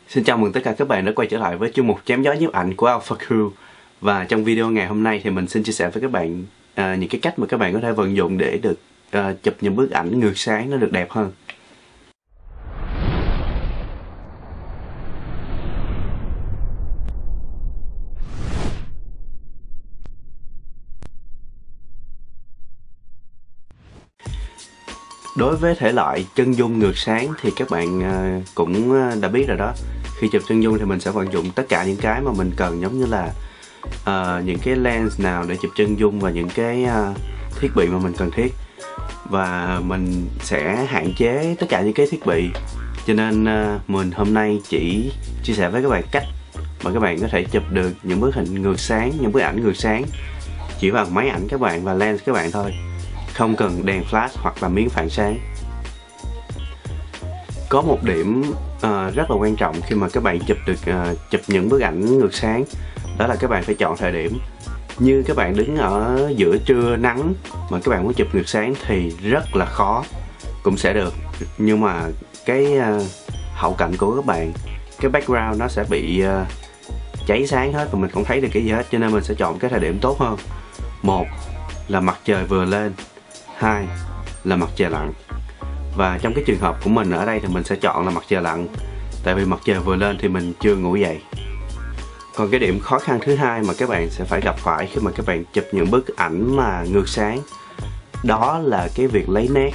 Xin chào mừng tất cả các bạn đã quay trở lại với chuyên mục chém gió nhiếp ảnh của Alpha Crew. Và trong video ngày hôm nay thì mình xin chia sẻ với các bạn những cái cách mà các bạn có thể vận dụng để được chụp những bức ảnh ngược sáng nó được đẹp hơn. Đối với thể loại chân dung ngược sáng thì các bạn cũng đã biết rồi đó. Khi chụp chân dung thì mình sẽ vận dụng tất cả những cái mà mình cần, giống như là những cái lens nào để chụp chân dung và những cái thiết bị mà mình cần thiết. Và mình sẽ hạn chế tất cả những cái thiết bị. Cho nên mình hôm nay chỉ chia sẻ với các bạn cách mà các bạn có thể chụp được những bức hình ngược sáng, những bức ảnh ngược sáng chỉ bằng máy ảnh các bạn và lens các bạn thôi. Không cần đèn flash hoặc là miếng phản sáng. Có một điểm rất là quan trọng khi mà các bạn chụp những bức ảnh ngược sáng, đó là các bạn phải chọn thời điểm. Như các bạn đứng ở giữa trưa nắng mà các bạn muốn chụp ngược sáng thì rất là khó. Cũng sẽ được, nhưng mà cái hậu cảnh của các bạn, cái background nó sẽ bị cháy sáng hết và mình không thấy được cái gì hết. Cho nên mình sẽ chọn cái thời điểm tốt hơn. Một là mặt trời vừa lên, hai là mặt trời lặn. Và trong cái trường hợp của mình ở đây thì mình sẽ chọn là mặt trời lặn, tại vì mặt trời vừa lên thì mình chưa ngủ dậy. Còn cái điểm khó khăn thứ hai mà các bạn sẽ phải gặp phải khi mà các bạn chụp những bức ảnh mà ngược sáng, đó là cái việc lấy nét.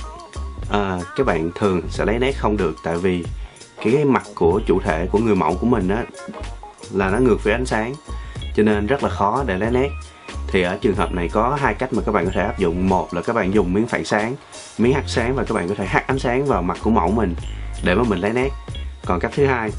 Các bạn thường sẽ lấy nét không được, tại vì cái mặt của chủ thể của người mẫu của mình á là nó ngược với ánh sáng, cho nên rất là khó để lấy nét. Thì ở trường hợp này có hai cách mà các bạn có thể áp dụng. Một là các bạn dùng miếng phản sáng, miếng hắt sáng, và các bạn có thể hắt ánh sáng vào mặt của mẫu mình để mà mình lấy nét. Còn cách thứ hai,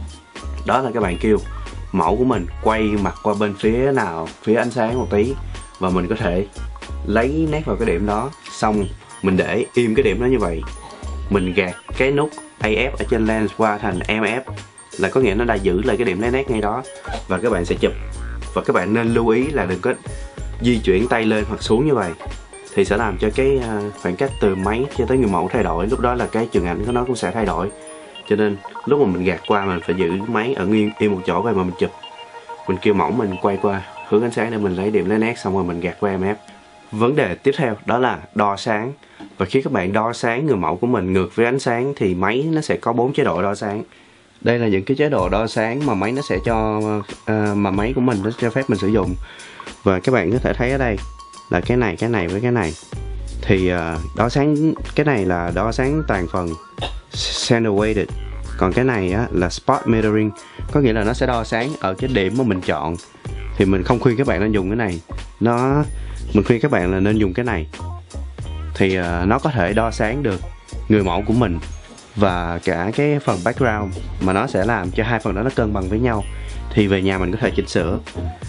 đó là các bạn kêu mẫu của mình quay mặt qua bên phía nào, phía ánh sáng một tí, và mình có thể lấy nét vào cái điểm đó. Xong mình để im cái điểm đó như vậy. Mình gạt cái nút AF ở trên lens qua thành MF, là có nghĩa nó đã giữ lại cái điểm lấy nét ngay đó. Và các bạn sẽ chụp. Và các bạn nên lưu ý là đừng có di chuyển tay lên hoặc xuống như vậy, thì sẽ làm cho cái khoảng cách từ máy cho tới người mẫu thay đổi. Lúc đó là cái trường ảnh của nó cũng sẽ thay đổi. Cho nên lúc mà mình gạt qua mình phải giữ máy ở im một chỗ vậy mà mình chụp. Mình kêu mẫu mình quay qua hướng ánh sáng để mình lấy điểm lấy nét, xong rồi mình gạt qua MF. Vấn đề tiếp theo đó là đo sáng. Và khi các bạn đo sáng người mẫu của mình ngược với ánh sáng thì máy nó sẽ có 4 chế độ đo sáng. Đây là những cái chế độ đo sáng mà máy nó sẽ cho mà máy của mình nó cho phép mình sử dụng. Và các bạn có thể thấy ở đây là cái này với cái này. Thì đo sáng, cái này là đo sáng toàn phần center weighted. Còn cái này á, là spot metering, có nghĩa là nó sẽ đo sáng ở cái điểm mà mình chọn. Thì mình không khuyên các bạn nên dùng cái này. Mình khuyên các bạn là nên dùng cái này. Thì nó có thể đo sáng được người mẫu của mình và cả cái phần background, mà nó sẽ làm cho hai phần đó nó cân bằng với nhau. Thì về nhà mình có thể chỉnh sửa.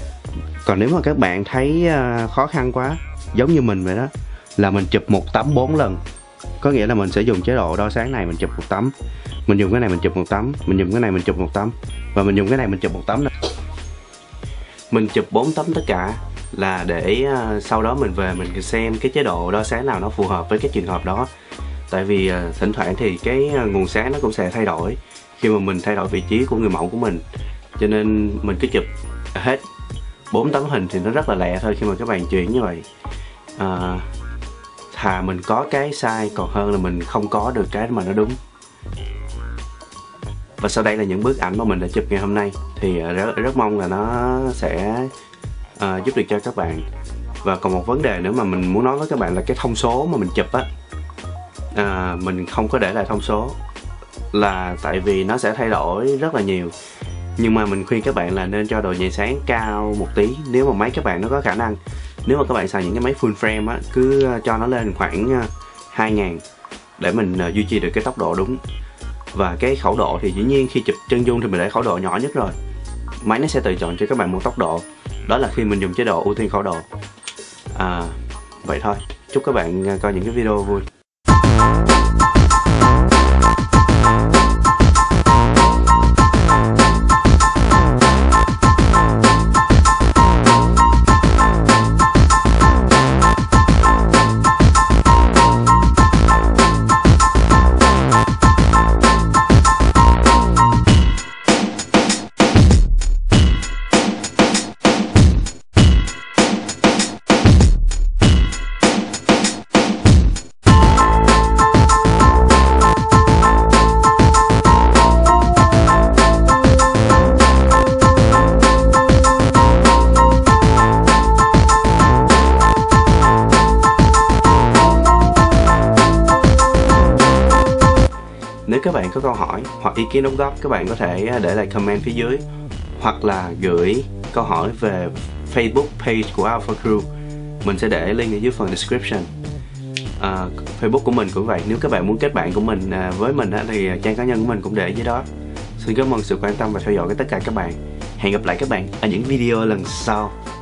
Còn nếu mà các bạn thấy khó khăn quá, giống như mình vậy đó, là mình chụp một tấm 4 lần. Có nghĩa là mình sẽ dùng chế độ đo sáng này, mình chụp một tấm, mình dùng cái này mình chụp một tấm, mình dùng cái này mình chụp một tấm, và mình dùng cái này mình chụp một tấm nữa. Mình chụp 4 tấm tất cả là để sau đó mình về mình xem cái chế độ đo sáng nào nó phù hợp với cái trường hợp đó. Tại vì thỉnh thoảng thì cái nguồn sáng nó cũng sẽ thay đổi khi mà mình thay đổi vị trí của người mẫu của mình. Cho nên mình cứ chụp hết 4 tấm hình thì nó rất là lẹ thôi khi mà các bạn chuyển như vậy. Thà mình có cái sai còn hơn là mình không có được cái mà nó đúng. Và sau đây là những bức ảnh mà mình đã chụp ngày hôm nay. Thì rất mong là nó sẽ giúp được cho các bạn. Và còn một vấn đề nữa mà mình muốn nói với các bạn là cái thông số mà mình chụp á, mình không có để lại thông số, là tại vì nó sẽ thay đổi rất là nhiều. Nhưng mà mình khuyên các bạn là nên cho độ nhạy sáng cao một tí, nếu mà máy các bạn nó có khả năng. Nếu mà các bạn xài những cái máy full frame á, cứ cho nó lên khoảng 2000 để mình duy trì được cái tốc độ đúng. Và cái khẩu độ thì dĩ nhiên khi chụp chân dung thì mình để khẩu độ nhỏ nhất rồi. Máy nó sẽ tự chọn cho các bạn một tốc độ, đó là khi mình dùng chế độ ưu tiên khẩu độ. Vậy thôi, chúc các bạn coi những cái video vui. Nếu các bạn có câu hỏi hoặc ý kiến đóng góp, các bạn có thể để lại comment phía dưới, hoặc là gửi câu hỏi về Facebook page của Alpha Crew. Mình sẽ để link ở dưới phần description. Facebook của mình cũng vậy. Nếu các bạn muốn kết bạn của mình với mình thì trang cá nhân của mình cũng để dưới đó. Xin cảm ơn sự quan tâm và theo dõi của tất cả các bạn. Hẹn gặp lại các bạn ở những video lần sau.